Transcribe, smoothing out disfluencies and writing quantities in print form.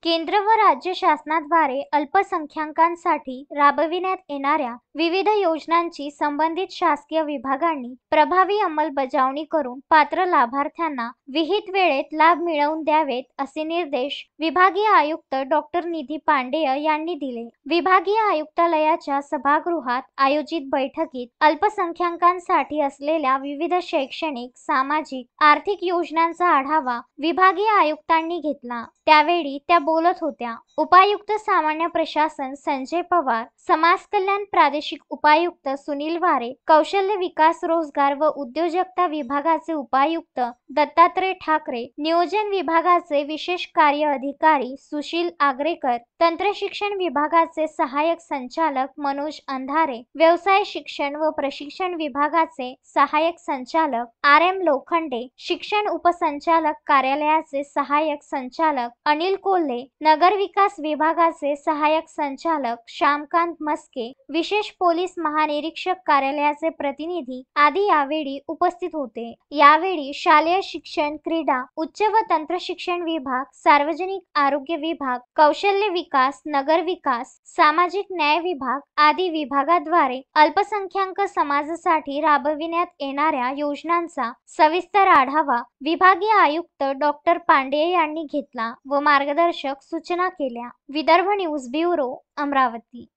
केंद्र व राज्य शासनाद्वारे अल्पसंख्याकांसाठी राबविण्यात येणाऱ्या विविध योजनांची संबंधित शासकीय विभागांनी प्रभावी अंमलबजावणी करून पात्र लाभार्थ्यांना विहित वेळेत लाभ मिळवून द्यावेत असे निर्देश विभागीय आयुक्त डॉक्टर निधी पांडेय यांनी दिले। विभागीय आयुक्तालयाच्या सभागृहात आयोजित बैठकीत अल्पसंख्याकांसाठी असलेल्या विविध शैक्षणिक, सामाजिक, आर्थिक योजनांचा आढावा विभागीय आयुक्तांनी घेतला। त्यावेळी त्या बोलत होत्या। उपायुक्त सामान्य प्रशासन संजय पवार, समाज कल्याण प्रादेशिक उपायुक्त सुनील वारे, कौशल्य विकास, रोजगार व उद्योजकता विभागाचे उपायुक्त दत्तात्रय ठाकरे, नियोजन विभागाचे विशेष कार्य अधिकारी सुशील आगरेकर, तंत्रशिक्षण विभागाचे सहाय्यक संचालक मनोज अंधारे, व्यवसाय शिक्षण व प्रशिक्षण विभागाचे सहाय्यक संचालक RM लोखंडे, शिक्षण उपसंचालक कार्यालयाचे सहाय्यक संचालक अनिल कोल्हे, नगर विकास विभागाचे सहाय्यक संचालक श्यामकांत मस्के, विशेष पोलीस महानिरीक्षक कार्यालयाचे प्रतिनिधी आदी यावेळी उपस्थित होते। यावेळी शालेय शिक्षण, क्रीडा, उच्च व तंत्र शिक्षण विभाग, सार्वजनिक आरोग्य विभाग, कौशल्य विकास, नगर विकास, सामाजिक न्याय विभाग आदी विभागाद्वारे अल्पसंख्याक समाजासाठी राबविण्यात येणाऱ्या योजनांचा सविस्तर आढावा विभागीय आयुक्त डॉक्टर पांडेय यांनी घेतला व मार्गदर्शक सूचना केल्या। Vidarbha news bureau, Amravati.